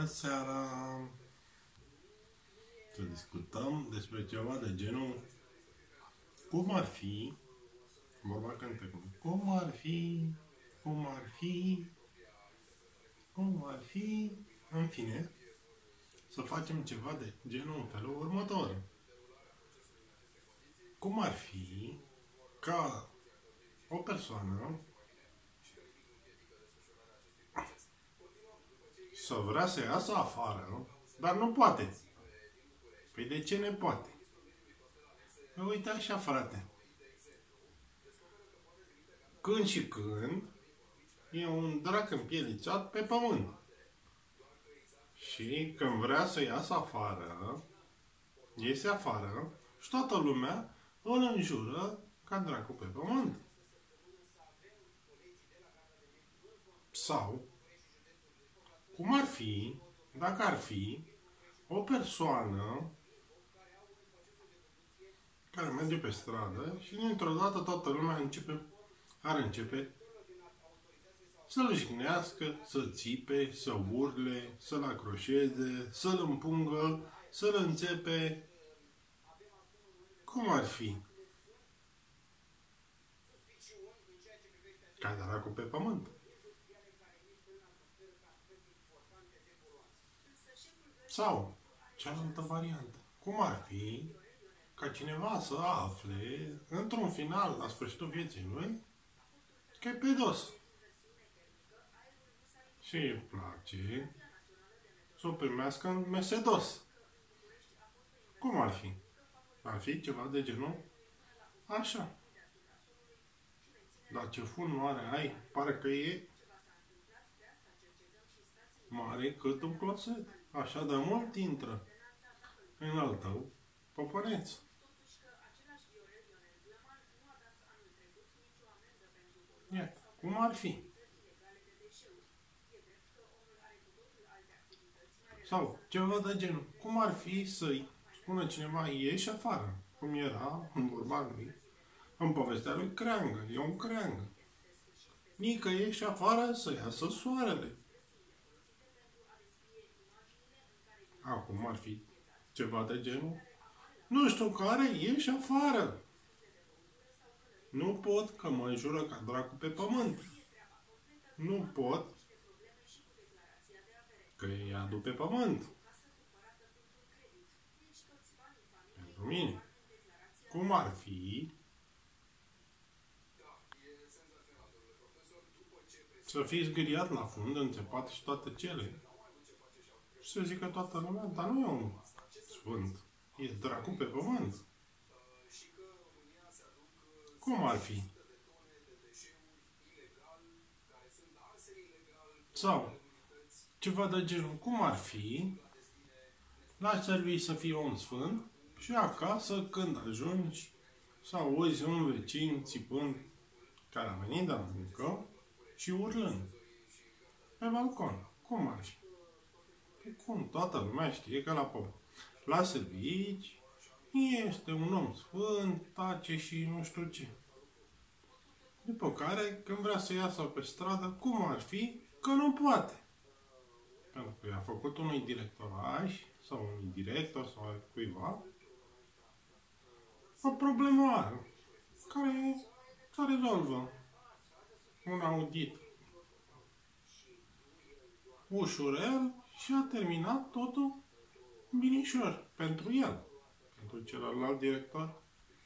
Bună seara! Să discutăm despre ceva de genul cum ar fi, vorba cântecului, cum ar fi, în fine, să facem ceva de genul în felul următor. Cum ar fi ca o persoană să vrea să iasă afară, dar nu poate. Păi de ce ne poate? Păi uite așa, frate. Când și când e un drac împiedicat pe pământ. Și când vrea să iasă afară, iese afară și toată lumea îl înjură ca dracul pe pământ. Sau, cum ar fi, dacă ar fi, o persoană care merge pe stradă și dintr-o dată toată lumea ar începe să-l jignească, să țipe, să urle, să-l acroșeze, să-l împungă, să-l înțepe. Cum ar fi? Ca dracul pe pământ. Sau, cealaltă variantă. Cum ar fi ca cineva să afle, într-un final, la sfârșitul vieții lui, că e pedos. Și îi place să o primească în mesedos. Cum ar fi? Ar fi ceva de genul așa. Dar ce fund mare ai, parcă e mare cât un closet. Așa de mult intră în al tău popăneț. Iată, cum ar fi? Sau ceva de genul. Cum ar fi să-i spună cineva, ieși afară, cum era în vorba lui, în povestea lui Creangă, e un creangă. Nică, ieși afară să iasă soarele. Acum ar fi ceva de genul, nu știu care, ieși afară. Nu pot că mă înjură ca dracu pe pământ. Nu pot că îi adu pe pământ. Pentru mine. Cum ar fi să fii zgâriat la fund, înțepat și toate cele. Și să zică toată lumea, dar nu e un sfânt. E dracu pe pământ. Cum ar fi? Sau ceva de genul, cum ar fi la serviciu să fie un sfânt și acasă când ajungi să auzi un vecin țipând care a venit de la muncă și urlând pe balcon. Cum ar fi? Păi cum? Toată lumea știe că la servici este un om sfânt, tace și nu știu ce. După care, când vrea să iasă pe stradă, cum ar fi? Că nu poate. Pentru că i-a făcut unui directoraj sau unui director sau cuiva o problemă care se rezolvă un audit ușurel și a terminat totul binișor pentru el. Pentru celălalt director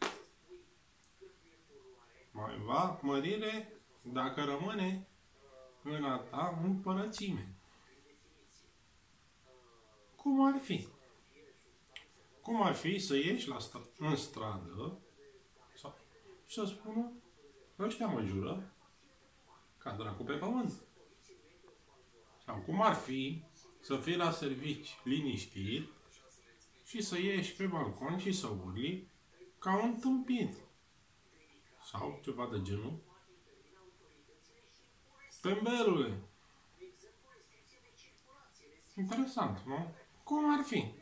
mai va mărire dacă rămâne în a ta împărățime. Cum ar fi? Cum ar fi să ieși în stradă și să spună ăștia mă jură ca dracu pe pământ. Sau cum ar fi să fii la servici liniștit și să ieși pe balcon și să urli ca un tâmpit. Sau ceva de genul. Tâmbelule. Interesant, nu? Cum ar fi?